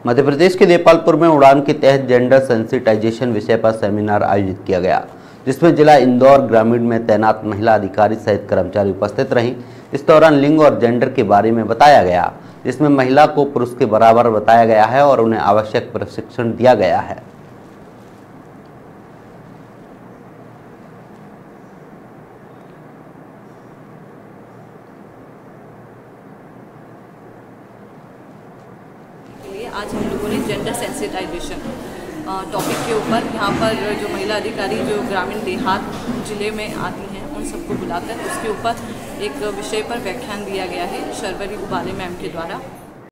मध्य प्रदेश के देपालपुर में उड़ान के तहत जेंडर सेंसिटाइजेशन विषय पर सेमिनार आयोजित किया गया, जिसमें जिला इंदौर ग्रामीण में तैनात महिला अधिकारी सहित कर्मचारी उपस्थित रहीं। इस दौरान लिंग और जेंडर के बारे में बताया गया, जिसमें महिला को पुरुष के बराबर बताया गया है और उन्हें आवश्यक प्रशिक्षण दिया गया है। आज हम लोगों ने जेंडर सेंसिटाइजेशन टॉपिक के ऊपर यहाँ पर जो महिला अधिकारी जो ग्रामीण देहात जिले में आती हैं उन सबको बुलाकर उसके ऊपर एक विषय पर व्याख्यान दिया गया है शर्वरी उबाले मैम के द्वारा।